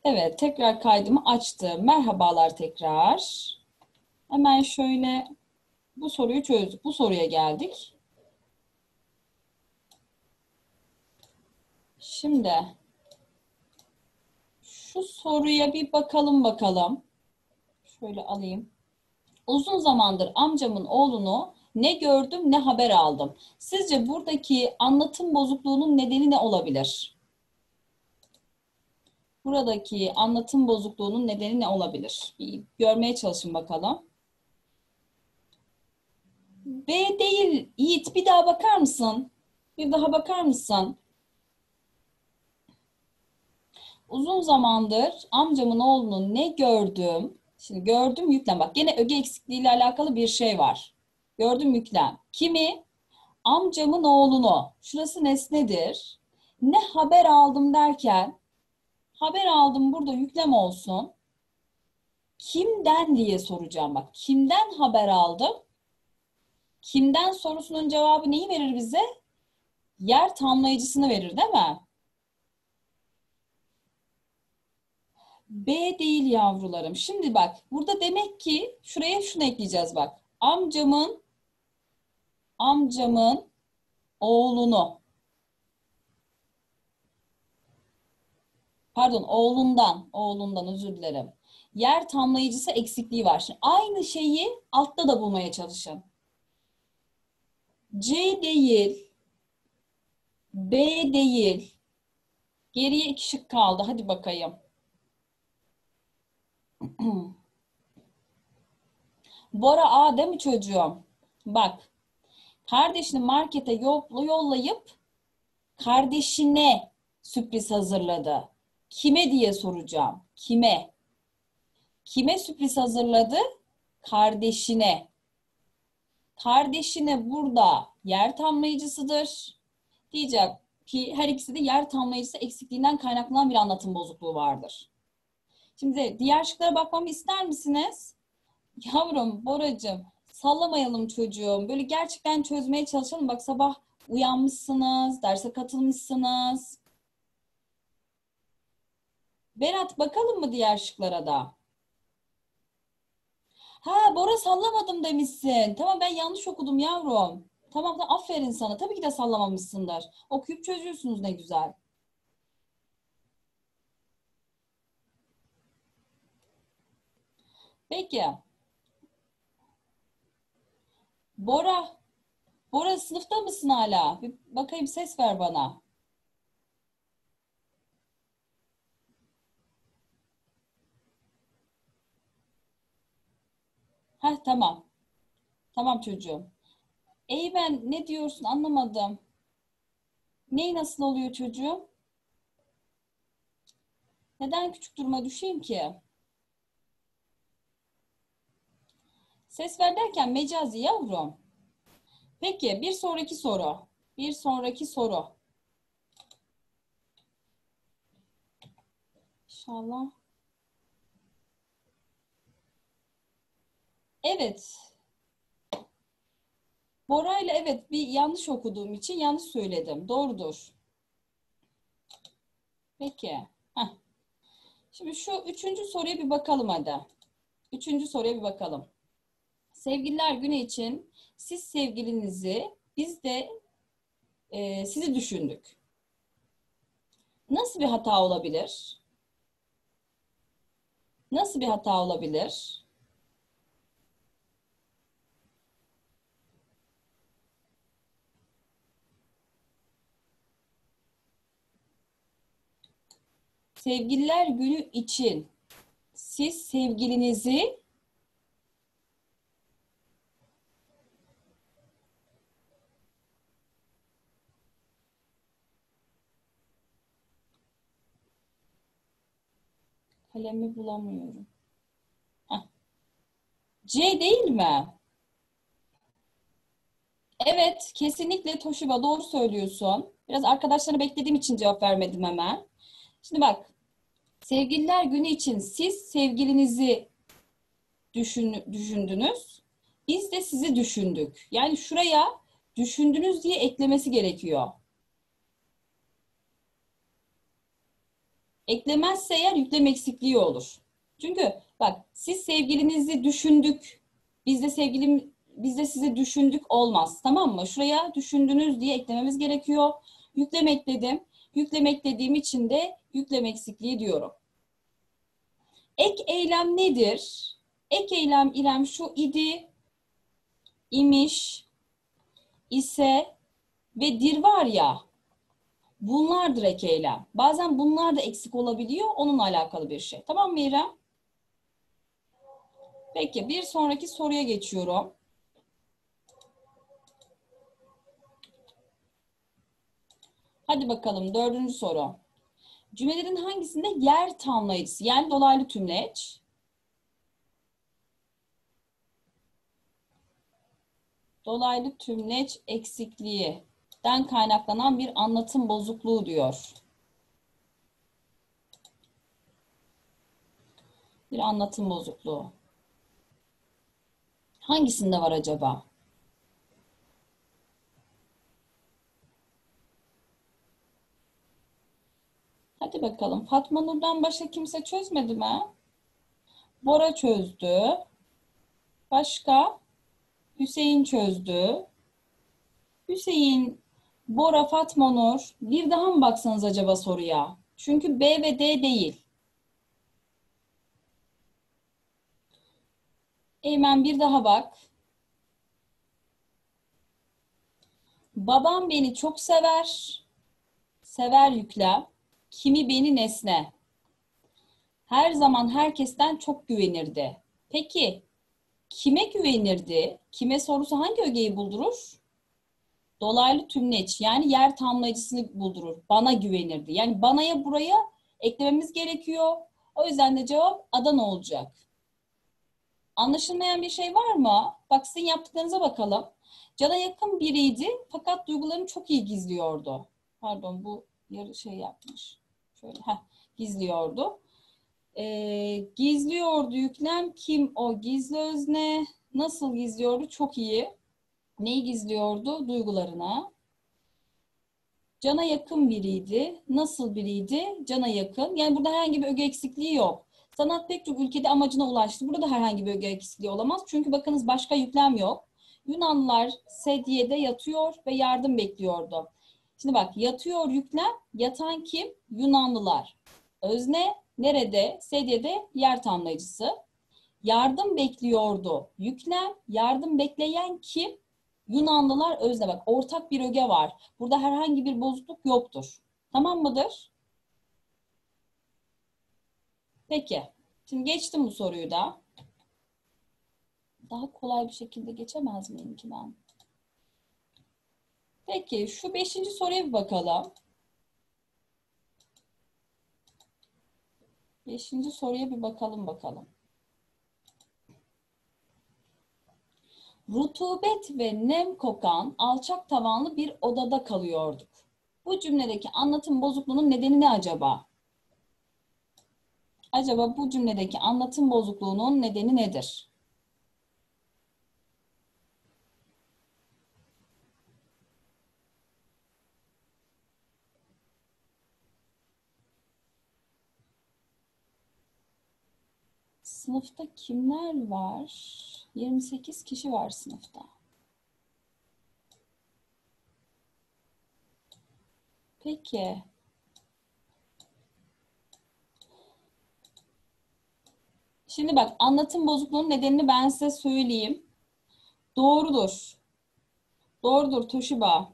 Evet, tekrar kaydımı açtım. Merhabalar tekrar. Hemen şöyle bu soruyu çözdük. Bu soruya geldik. Şimdi şu soruya bir bakalım. Şöyle alayım. Uzun zamandır amcamın oğlunu ne gördüm ne haber aldım. Sizce buradaki anlatım bozukluğunun nedeni ne olabilir? Buradaki anlatım bozukluğunun nedeni ne olabilir? Bir görmeye çalışın bakalım. B değil. Yiğit bir daha bakar mısın? Bir daha bakar mısın? Uzun zamandır amcamın oğlunu ne gördüm? Şimdi gördüm yüklem. Bak gene öge eksikliği ile alakalı bir şey var. Gördüm yüklem. Kimi? Amcamın oğlunu. Şurası nesnedir. Ne haber aldım derken haber aldım burada yüklem olsun. Kimden diye soracağım bak. Kimden haber aldım? Kimden sorusunun cevabı neyi verir bize? Yer tamlayıcısını verir değil mi? B değil yavrularım. Şimdi bak burada demek ki şuraya şunu ekleyeceğiz bak. Amcamın oğlunu. Pardon oğlundan özür dilerim. Yer tamlayıcısı eksikliği var. Şimdi aynı şeyi altta da bulmaya çalışın. C değil, B değil. Geriye iki şık kaldı. Hadi bakayım. Bora A değil mi çocuğum? Bak, kardeşini markete yollayıp kardeşine sürpriz hazırladı. Kime diye soracağım. Kime? Kime sürpriz hazırladı? Kardeşine. Kardeşine burada yer tamlayıcısıdır. Diyecek ki her ikisi de yer tamlayıcısı eksikliğinden kaynaklanan bir anlatım bozukluğu vardır. Şimdi diğer şıklara bakmamı ister misiniz? Yavrum, Boracığım, sallamayalım çocuğum. Böyle gerçekten çözmeye çalışalım. Bak sabah uyanmışsınız, derse katılmışsınız. Berat bakalım mı diğer şıklara da? Ha Bora sallamadım demişsin. Tamam ben yanlış okudum yavrum. Tamam da aferin sana. Tabii ki de sallamamışsındır. Okuyup çözüyorsunuz ne güzel. Peki. Bora. Bora sınıfta mısın hala? Bir bakayım ses ver bana. Heh tamam. Tamam çocuğum. Eymen ne diyorsun anlamadım. Ney nasıl oluyor çocuğum? Neden küçük duruma düşeyim ki? Ses ver derken mecazi yavrum. Peki bir sonraki soru. Bir sonraki soru. İnşallah. Evet. Bora'yla evet bir yanlış okuduğum için yanlış söyledim. Doğrudur. Peki. Heh. Şimdi şu üçüncü soruya bir bakalım hadi. Üçüncü soruya bir bakalım. Sevgililer günü için siz sevgilinizi biz de sizi düşündük. Nasıl bir hata olabilir? Nasıl bir hata olabilir? Sevgililer günü için siz sevgilinizi kalemi bulamıyorum. Heh. C değil mi? Evet, kesinlikle Toshiba doğru söylüyorsun. Biraz arkadaşlarını beklediğim için cevap vermedim hemen. Şimdi bak, sevgililer günü için siz sevgilinizi düşündünüz. Biz de sizi düşündük. Yani şuraya düşündünüz diye eklemesi gerekiyor. Eklemezse eğer yüklem eksikliği olur. Çünkü bak siz sevgilinizi düşündük. Biz de sizi düşündük olmaz. Tamam mı? Şuraya düşündünüz diye eklememiz gerekiyor. Yüklem ekledim. Yüklem eklediğim için de yüklem eksikliği diyorum. Ek eylem nedir? Ek eylem şu idi, imiş, ise ve dir var ya. Bunlardır ek eylem. Bazen bunlar da eksik olabiliyor. Onunla alakalı bir şey. Tamam mı İrem? Peki bir sonraki soruya geçiyorum. Hadi bakalım 4. soru. Cümlelerin hangisinde yer tamlayıcısı yani dolaylı tümleç eksikliğinden kaynaklanan bir anlatım bozukluğu diyor. Bir anlatım bozukluğu. Hangisinde var acaba? Hadi bakalım. Fatma Nur'dan başka kimse çözmedi mi? Bora çözdü. Başka? Hüseyin çözdü. Hüseyin, Bora, Fatma Nur. Bir daha mı baksanız acaba soruya? Çünkü B ve D değil. Eymen bir daha bak. Babam beni çok sever. Sever yüklem. Kimi beni nesne. Her zaman herkesten çok güvenirdi. Peki kime güvenirdi? Kime sorusu hangi ögeyi buldurur? Dolaylı tümleç yani yer tamlayıcısını buldurur. Bana güvenirdi. Yani banaya buraya eklememiz gerekiyor. O yüzden de cevap Adana olacak. Anlaşılmayan bir şey var mı? Bak sizin yaptıklarınıza bakalım. Cana yakın biriydi fakat duygularını çok iyi gizliyordu. Pardon bu yarı şey yapmış. Şöyle gizliyordu. Gizliyordu yüklem kim o gizli özne nasıl gizliyordu çok iyi. Neyi gizliyordu? Duygularına. Cana yakın biriydi. Nasıl biriydi? Cana yakın. Yani burada herhangi bir öge eksikliği yok. Sanat pek çok ülkede amacına ulaştı. Burada da herhangi bir öge eksikliği olamaz. Çünkü bakınız başka yüklem yok. Yunanlılar sedyede yatıyor ve yardım bekliyordu. Şimdi bak yatıyor yüklem. Yatan kim? Yunanlılar. Özne nerede? Sedyede yer tamlayıcısı. Yardım bekliyordu. Yüklem. Yardım bekleyen kim? Yunanlılar özne. Bak ortak bir öge var. Burada herhangi bir bozukluk yoktur. Tamam mıdır? Peki. Şimdi geçtim bu soruyu da. Daha kolay bir şekilde geçemez miyim ki ben? Peki şu 5. soruya bir bakalım. 5. soruya bir bakalım. Rutubet ve nem kokan alçak tavanlı bir odada kalıyorduk. Bu cümledeki anlatım bozukluğunun nedeni ne acaba? Acaba bu cümledeki anlatım bozukluğunun nedeni nedir? Sınıfta kimler var? 28 kişi var sınıfta. Peki. Şimdi bak anlatım bozukluğunun nedenini ben size söyleyeyim. Doğrudur. Doğrudur Toshiba.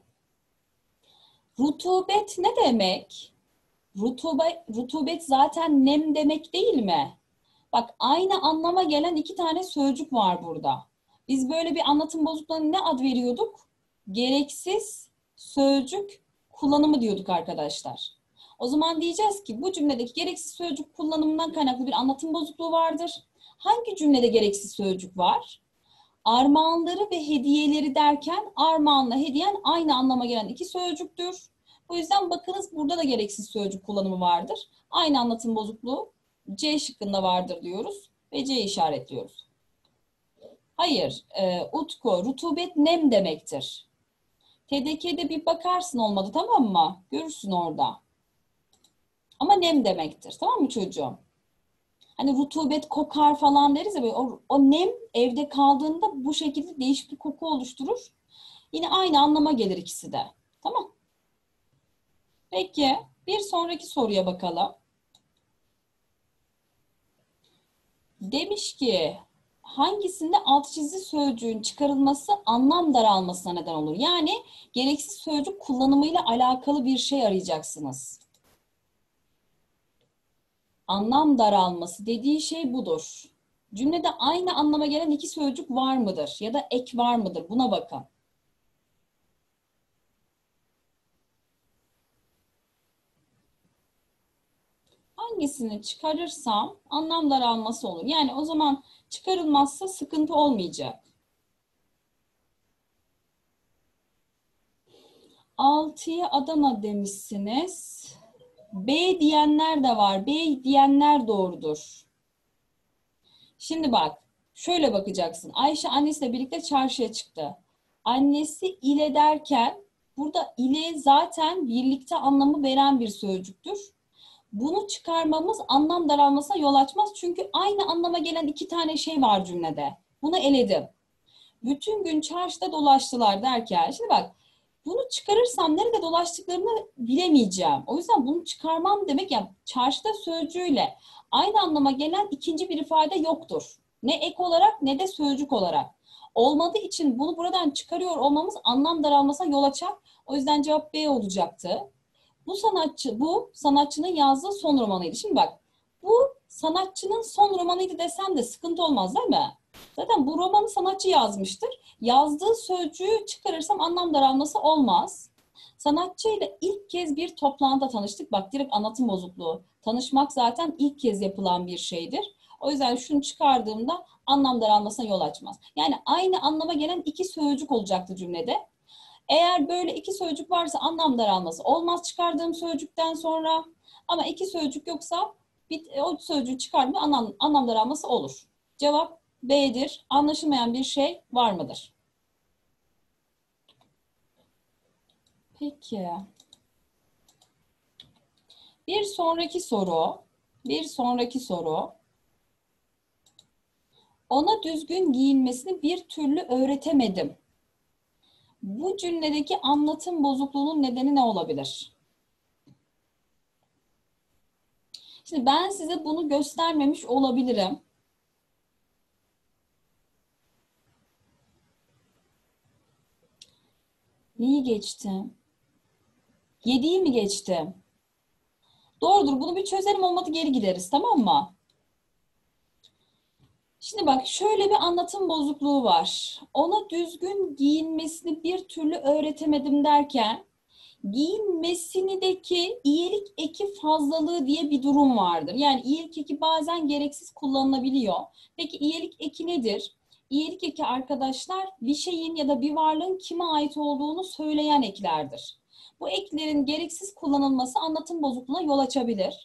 Rutubet ne demek? Rutubet zaten nem demek değil mi? Bak aynı anlama gelen 2 tane sözcük var burada. Biz böyle bir anlatım bozukluğuna ne ad veriyorduk? Gereksiz sözcük kullanımı diyorduk arkadaşlar. O zaman diyeceğiz ki bu cümledeki gereksiz sözcük kullanımından kaynaklı bir anlatım bozukluğu vardır. Hangi cümlede gereksiz sözcük var? Armağanları ve hediyeleri derken armağanla hediyen aynı anlama gelen 2 sözcüktür. O yüzden bakınız burada da gereksiz sözcük kullanımı vardır. Aynı anlatım bozukluğu C şıkkında vardır diyoruz ve C işaretliyoruz. Hayır, Utku, rutubet nem demektir. TDK'de bir bakarsın olmadı tamam mı? Görürsün orada. Ama nem demektir. Tamam mı çocuğum? Hani rutubet kokar falan deriz ya, böyle o nem evde kaldığında bu şekilde değişik bir koku oluşturur. Yine aynı anlama gelir ikisi de. Tamam. Peki bir sonraki soruya bakalım. Demiş ki hangisinde alt çizili sözcüğün çıkarılması anlam daralmasına neden olur? Yani gereksiz sözcük kullanımıyla alakalı bir şey arayacaksınız. Anlam daralması dediği şey budur. Cümlede aynı anlama gelen iki sözcük var mıdır? Ya da ek var mıdır? Buna bakın. Hangisini çıkarırsam anlam daralması olur. Yani o zaman çıkarılmazsa sıkıntı olmayacak. 6'ya Adana demişsiniz. B diyenler de var. B diyenler doğrudur. Şimdi bak, şöyle bakacaksın. Ayşe annesiyle birlikte çarşıya çıktı. Annesi ile derken burada ile zaten birlikte anlamı veren bir sözcüktür. Bunu çıkarmamız anlam daralmasına yol açmaz. Çünkü aynı anlama gelen iki tane şey var cümlede. Bunu eledim. Bütün gün çarşıda dolaştılar derken, şimdi bak, bunu çıkarırsam nerede dolaştıklarını bilemeyeceğim. O yüzden bunu çıkarmam demek, yani çarşıda sözcüğüyle aynı anlama gelen ikinci bir ifade yoktur. Ne ek olarak ne de sözcük olarak. Olmadığı için bunu buradan çıkarıyor olmamız anlam daralmasına yol açar. O yüzden cevap B olacaktı. Bu sanatçının yazdığı son romanıydı. Şimdi bak, bu sanatçının son romanıydı desem de sıkıntı olmaz değil mi? Zaten bu romanı sanatçı yazmıştır. Yazdığı sözcüğü çıkarırsam anlam daralması olmaz. Sanatçıyla ilk kez bir toplantıda tanıştık. Bak, direkt anlatım bozukluğu. Tanışmak zaten ilk kez yapılan bir şeydir. O yüzden şunu çıkardığımda anlam daralmasına yol açmaz. Yani aynı anlama gelen iki sözcük olacaktı cümlede. Eğer böyle iki sözcük varsa anlam daralması olmaz çıkardığım sözcükten sonra. Ama iki sözcük yoksa o sözcüğü çıkardığımda anlam daralması olur. Cevap B'dir. Anlaşılmayan bir şey var mıdır? Peki. Bir sonraki soru. Bir sonraki soru. Ona düzgün giyinmesini bir türlü öğretemedim. Bu cümledeki anlatım bozukluğunun nedeni ne olabilir? Şimdi ben size bunu göstermemiş olabilirim. Neyi geçtim? 7'yi mi geçtim? Doğrudur. Bunu bir çözelim, olmadı geri gideriz, tamam mı? Şimdi bak, şöyle bir anlatım bozukluğu var. Ona düzgün giyinmesini bir türlü öğretemedim derken giyinmesinideki iyilik eki fazlalığı diye bir durum vardır. Yani iyilik eki bazen gereksiz kullanılabiliyor. Peki iyilik eki nedir? İyilik eki arkadaşlar bir şeyin ya da bir varlığın kime ait olduğunu söyleyen eklerdir. Bu eklerin gereksiz kullanılması anlatım bozukluğuna yol açabilir.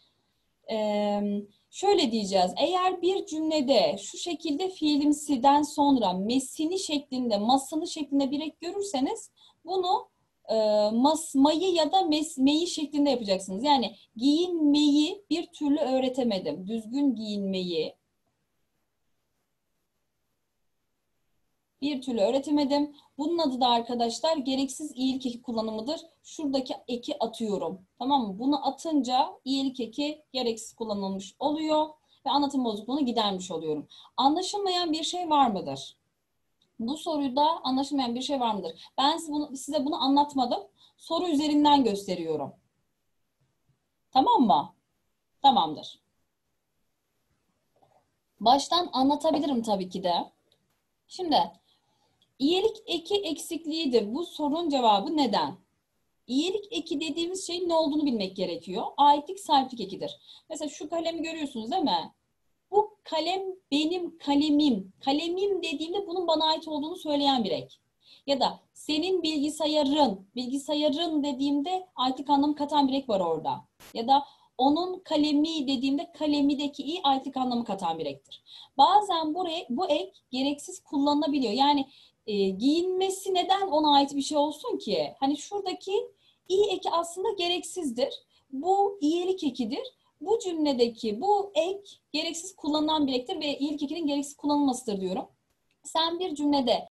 Şöyle diyeceğiz. Eğer bir cümlede şu şekilde fiilimsiden sonra mesini şeklinde, masını şeklinde bir ek görürseniz bunu masmayı ya da mesmeyi şeklinde yapacaksınız. Yani giyinmeyi bir türlü öğretemedim. Düzgün giyinmeyi bir türlü öğretemedim. Bunun adı da arkadaşlar gereksiz iyilik eki kullanımıdır. Şuradaki eki atıyorum. Tamam mı? Bunu atınca iyilik eki gereksiz kullanılmış oluyor ve anlatım bozukluğunu gidermiş oluyorum. Anlaşılmayan bir şey var mıdır? Bu soruda anlaşılmayan bir şey var mıdır? Ben size bunu anlatmadım. Soru üzerinden gösteriyorum. Tamam mı? Tamamdır. Baştan anlatabilirim tabii ki de. Şimdi iyilik eki eksikliğidir. Bu sorunun cevabı neden? İyilik eki dediğimiz şeyin ne olduğunu bilmek gerekiyor. Aitlik sahiplik ekidir. Mesela şu kalemi görüyorsunuz değil mi? Bu kalem benim kalemim. Kalemim dediğimde bunun bana ait olduğunu söyleyen bir ek. Ya da senin bilgisayarın. Bilgisayarın dediğimde aitlik anlamı katan bir ek var orada. Ya da onun kalemi dediğimde kalemideki i aitlik anlamı katan bir ektir. Bazen bu ek gereksiz kullanılabiliyor. Yani giyinmesi neden ona ait bir şey olsun ki? Hani şuradaki i eki aslında gereksizdir. bu iyilik ekidir. Bu cümledeki bu ek gereksiz kullanılan bir ektir ve iyilik ekinin gereksiz kullanılmasıdır diyorum. Sen bir cümlede